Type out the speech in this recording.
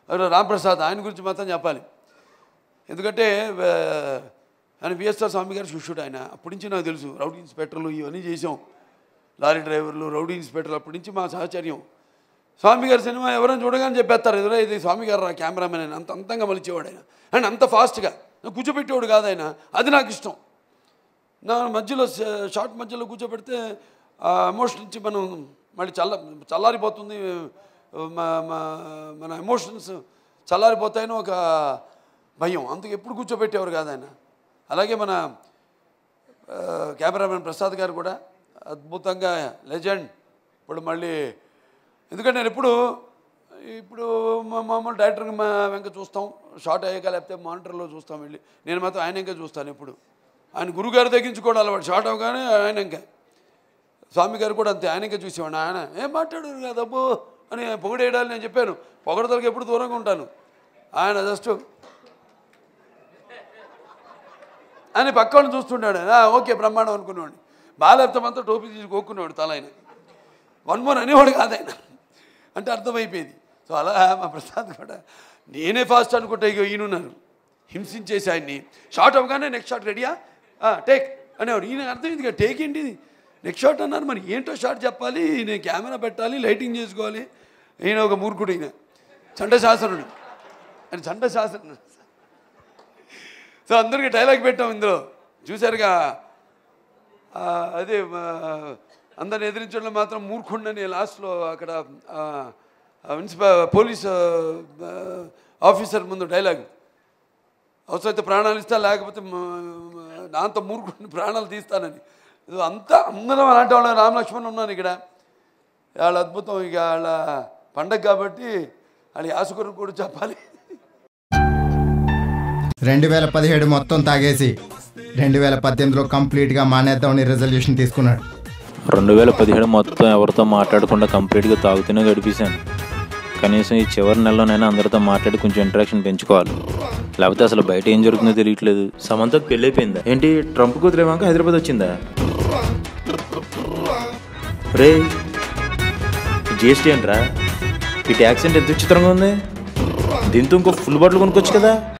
రాంప్రసాద్ ఆయన గురించి మాత్రం చెప్పాలి. ఎందుకంటే ఆయన విఎస్ఆర్ స్వామి గారు శిష్యుడు. ఆయన అప్పటి నుంచి నాకు తెలుసు. రౌడీ ఇన్స్పెక్టర్లు ఇవన్నీ చేసాం, లారీ డ్రైవర్లు, రౌడీ ఇన్స్పెక్టర్లు అప్పటి నుంచి మా సహచర్యం. స్వామి గారి సినిమా ఎవరైనా చూడగానే చెప్పేస్తారు, ఎదురా ఇది స్వామి గారు రా కెమెరామెన్ ఆయన. అంత అంతంగా మలిచేవాడు ఆయన, అండ్ అంత ఫాస్ట్గా కూర్చోబెట్టేవాడు కాదు ఆయన. అది నాకు ఇష్టం. నా మధ్యలో షార్ట్ మధ్యలో కూర్చోబెడితే ఆ ఎమోషన్ నుంచి మనం మళ్ళీ చల్లారిపోతుంది, మన ఎమోషన్స్ చల్లారిపోతాయని ఒక భయం. అందుకు ఎప్పుడు కూర్చోబెట్టేవారు కాదు ఆయన. అలాగే మన కెమెరామెన్ ప్రసాద్ గారు కూడా అద్భుతంగా లెజెండ్. ఇప్పుడు మళ్ళీ ఎందుకంటే నేను ఇప్పుడు మామూలు డైరెక్టర్ని వెంక చూస్తాం, షార్ట్ అయ్యాక లేకపోతే మానిటర్లో చూస్తాం వెళ్ళి. నేను మాత్రం ఆయన ఇంకా చూస్తాను. ఇప్పుడు ఆయన గురుగారు తగ్గించుకోవడం అలవాటు. షార్ట్ అవగానే ఆయన ఇంకా. స్వామి గారు కూడా అంతే, ఆయన ఇంకా చూసేవాడు. ఆయన ఏం మాట్లాడారు కదా అబ్బో అని పొగిడేయడాలి. నేను చెప్పాను పొగడతలకి ఎప్పుడు దూరంగా ఉంటాను. ఆయన జస్ట్ అని పక్కన చూస్తుంటాడు. ఓకే బ్రహ్మాండం అనుకునేవాడిని. బాలేప్తమంతా టోపీ తీసి కోక్కునేవాడు తల. ఆయన వన్ మోర్ అనేవాడు కాదు ఆయన, అంటే అర్థమైపోయేది. సో అలా మా ప్రసాద్ కూడా నేనే ఫాస్ట్ అనుకుంటా. ఇక ఈయనున్నారు హింసించేసి ఆయన్ని. షార్ట్ అవగానే నెక్స్ట్ షాట్ రెడీయా టేక్ అనేవాడు. ఈయన అర్థమైంది ఇక టేక్ ఏంటి, నెక్స్ట్ షాట్ అన్నారు. మరి ఏంటో షాట్ చెప్పాలి, నేను కెమెరా పెట్టాలి, లైటింగ్ చేసుకోవాలి. ఈయన ఒక మూర్ఖుడు, ఈయన చండశాసనుడు. ఆయన చండశాసనుడు. సో అందరికీ డైలాగ్ పెట్టాం ఇందులో చూశారుగా. అదే అందరిని ఎదిరించడంలో మాత్రం మూర్ఖుండని లాస్ట్లో అక్కడ పోలీస్ ఆఫీసర్ ముందు డైలాగ్. అవసరమైతే ప్రాణాలు ఇస్తా, లేకపోతే దాంతో మూర్ఖుడిని ప్రాణాలు తీస్తానని. అందరం అలాంటి వాళ్ళ రామలక్ష్మణ్ ఉన్నాను ఇక్కడ. వాళ్ళ అద్భుతం. ఇక వాళ్ళ పండగ కాబట్టి వాళ్ళ యాసకురు కూడా చెప్పాలి. 2017 మొత్తం తాగేసి 2018లో కంప్లీట్గా మానేద్దామని రెజల్యూషన్ తీసుకున్నాడు. 2017 మొత్తం ఎవరితో మాట్లాడకుండా కంప్లీట్గా తాగుతూనే గడిపేశాను. కనీసం ఈ చివరి నెలలోనైనా అందరితో మాట్లాడి కొంచెం ఇంటరాక్షన్ పెంచుకోవాలి. లేకపోతే అసలు బయట ఏం జరుగుతుందో తెలియట్లేదు. సమంతకు పెళ్ళి అయిపోయిందా ఏంటి? ట్రంప్ కూతురేమాక హైదరాబాద్ వచ్చిందా? రే జిఎస్టీ ఏంట్రా? ఈ ట్యాక్స్ అంటే ఎంత విచిత్రంగా ఉంది. దీంతో ఇంకో ఫుల్ బాటిల్ కొనుక్కోవచ్చు కదా.